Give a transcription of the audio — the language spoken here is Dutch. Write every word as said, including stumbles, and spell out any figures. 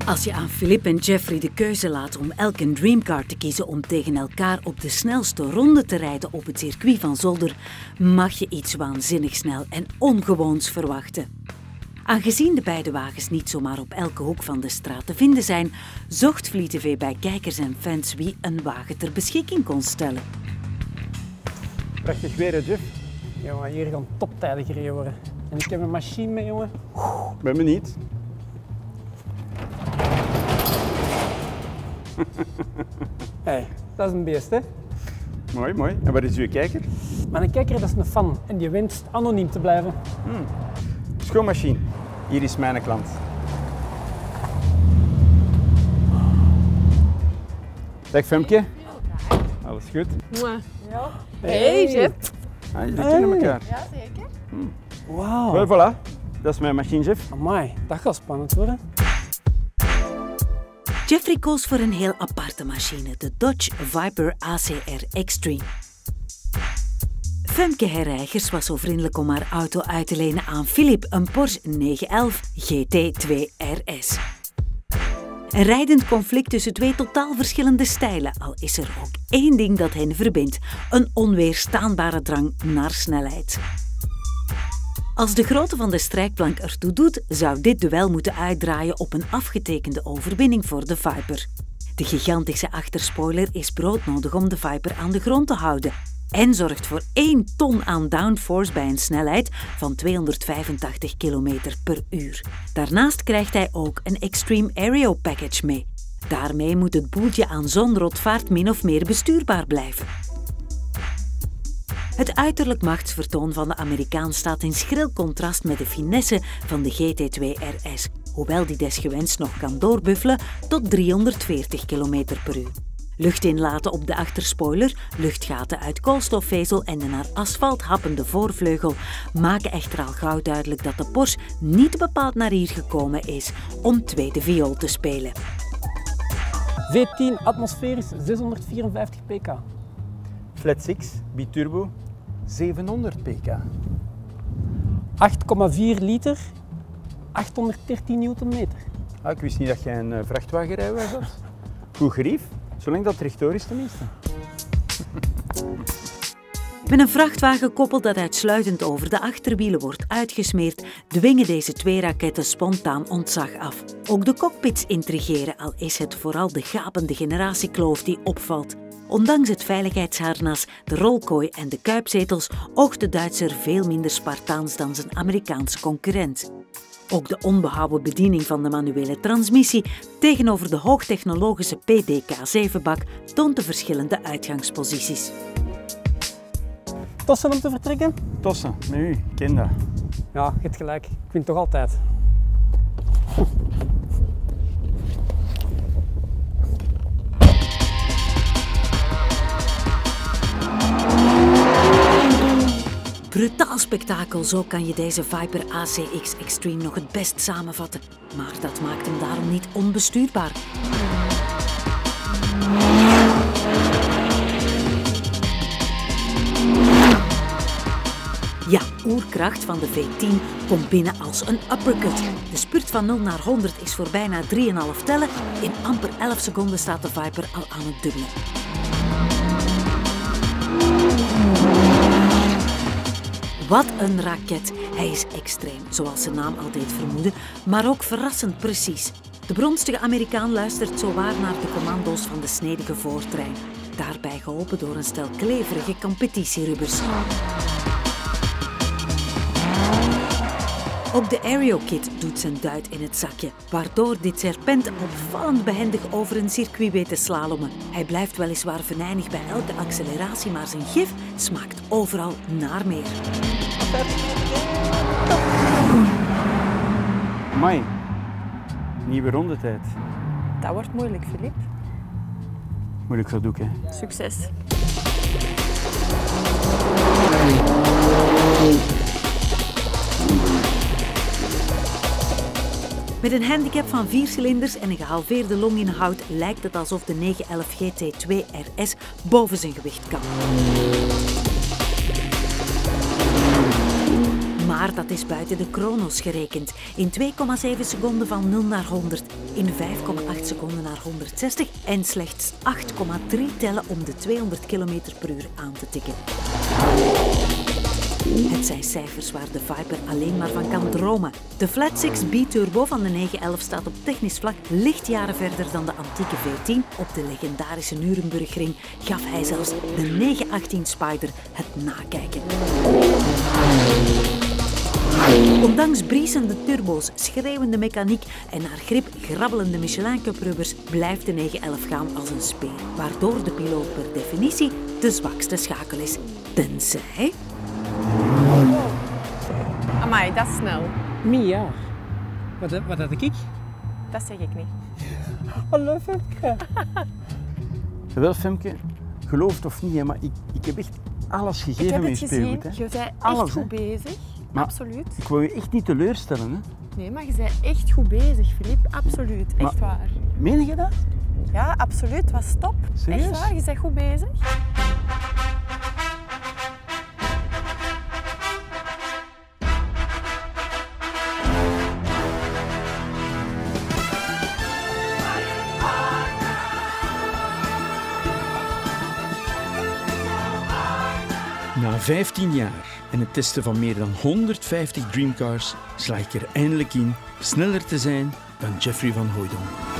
Als je aan Philippe en Jeffrey de keuze laat om elk een dreamcar te kiezen om tegen elkaar op de snelste ronde te rijden op het circuit van Zolder, mag je iets waanzinnig snel en ongewoons verwachten. Aangezien de beide wagens niet zomaar op elke hoek van de straat te vinden zijn, zocht Vliet T V bij kijkers en fans wie een wagen ter beschikking kon stellen. Prachtig weer, hè, Jeff? Jongen, hier gaan toptijden gereden worden. En ik heb een machine mee, jongen. Ik ben benieuwd. Hey, dat is een beest, hè? Mooi, mooi. En wat is uw kijker? Mijn kijker dat is een fan en die wenst anoniem te blijven. Hmm. Schoonmachine. Hier is mijn klant. Dag Femke. Alles goed? Mwah. Ja. Hey, Jeff. Ah, jullie kennen elkaar. Ja, zeker. Hmm. Wauw. Wel, voilà. Dat is mijn machine, Jeff. Amai, dat gaat spannend worden. Jeffrey koos voor een heel aparte machine, de Dodge Viper A C R Extreme. Femke Herreigers was zo vriendelijk om haar auto uit te lenen aan Philippe, een Porsche negen elf G T twee R S. Een rijdend conflict tussen twee totaal verschillende stijlen, al is er ook één ding dat hen verbindt: een onweerstaanbare drang naar snelheid. Als de grootte van de strijkplank ertoe doet, zou dit duel moeten uitdraaien op een afgetekende overwinning voor de Viper. De gigantische achterspoiler is broodnodig om de Viper aan de grond te houden en zorgt voor één ton aan downforce bij een snelheid van tweehonderdvijfentachtig kilometer per uur. Daarnaast krijgt hij ook een Extreme Aero Package mee. Daarmee moet het boeltje aan zonrotvaart min of meer bestuurbaar blijven. Het uiterlijk machtsvertoon van de Amerikaan staat in schril contrast met de finesse van de G T twee R S, hoewel die desgewenst nog kan doorbuffelen tot driehonderdveertig kilometer per uur. Lucht inlaten op de achterspoiler, luchtgaten uit koolstofvezel en de naar asfalt happende voorvleugel maken echter al gauw duidelijk dat de Porsche niet bepaald naar hier gekomen is om tweede viool te spelen. V tien atmosferisch zeshonderdvierenvijftig pk. Flat zes, biturbo, zevenhonderd pk. acht komma vier liter, achthonderddertien newtonmeter. Ah, ik wist niet dat jij een uh, vrachtwagenrijder was. Goed gerief, zolang dat rechtdoor is tenminste. Met een vrachtwagenkoppel dat uitsluitend over de achterwielen wordt uitgesmeerd, dwingen deze twee raketten spontaan ontzag af. Ook de cockpits intrigeren, al is het vooral de gapende generatiekloof die opvalt. Ondanks het veiligheidsharnas, de rolkooi en de kuipzetels oogt de Duitser veel minder Spartaans dan zijn Amerikaanse concurrent. Ook de onbehouden bediening van de manuele transmissie tegenover de hoogtechnologische P D K zeven bak toont de verschillende uitgangsposities. Tossen om te vertrekken? Tossen, met u, ik ken dat. Ja, je hebt gelijk. Ik win toch altijd. Brutaal spektakel, zo kan je deze Viper A C X Extreme nog het best samenvatten. Maar dat maakt hem daarom niet onbestuurbaar. Ja, oerkracht van de V tien komt binnen als een uppercut. De spurt van nul naar honderd is voor bijna drie komma vijf tellen. In amper elf seconden staat de Viper al aan het dubbelen. Wat een raket. Hij is extreem, zoals zijn naam al deed vermoeden, maar ook verrassend precies. De bronstige Amerikaan luistert zowaar naar de commando's van de snedige voortrein. Daarbij geholpen door een stel kleverige competitierubbers. Ook de Aero-kit doet zijn duit in het zakje, waardoor dit serpent opvallend behendig over een circuit weet te slalommen. Hij blijft weliswaar venijnig bij elke acceleratie, maar zijn gif smaakt overal naar meer. Amai, nieuwe rondetijd. Dat wordt moeilijk, Philippe. Moeilijk gedoe, hè. Succes. Met een handicap van vier cilinders en een gehalveerde longinhoud lijkt het alsof de negen elf G T twee R S boven zijn gewicht kan. Maar Maar dat is buiten de chronos gerekend. In twee komma zeven seconden van nul naar honderd, in vijf komma acht seconden naar honderdzestig en slechts acht komma drie tellen om de tweehonderd kilometer per uur aan te tikken. Het zijn cijfers waar de Viper alleen maar van kan dromen. De Flat Six B-turbo van de negen elf staat op technisch vlak lichtjaren verder dan de antieke V tien. Op de legendarische Nürburgring gaf hij zelfs de negen achttien Spider het nakijken. Ondanks briesende turbo's, schreeuwende mechaniek en naar grip grabbelende Michelin Cup rubbers blijft de negen elf gaan als een speer, waardoor de piloot per definitie de zwakste schakel is. Tenzij... Amai, dat is snel. Mia. Wat, wat had ik? Dat zeg ik niet. Hallo Femke. Wel, Femke, geloof het of niet, hè, maar ik, ik heb echt alles gegeven Ik heb met het je gezien. speelgoed. Hè. Je bent echt Alles, goed hè. bezig. Maar- Absoluut. Ik wil je echt niet teleurstellen. Hè. Nee, maar je bent echt goed bezig, Filip. Absoluut. Echt Maar- waar. Meen je dat? Ja, absoluut. Was top. Serieus? Echt waar. Je bent goed bezig. Na vijftien jaar en het testen van meer dan honderdvijftig dreamcars sla ik er eindelijk in sneller te zijn dan Jeffrey van Hooijdonk.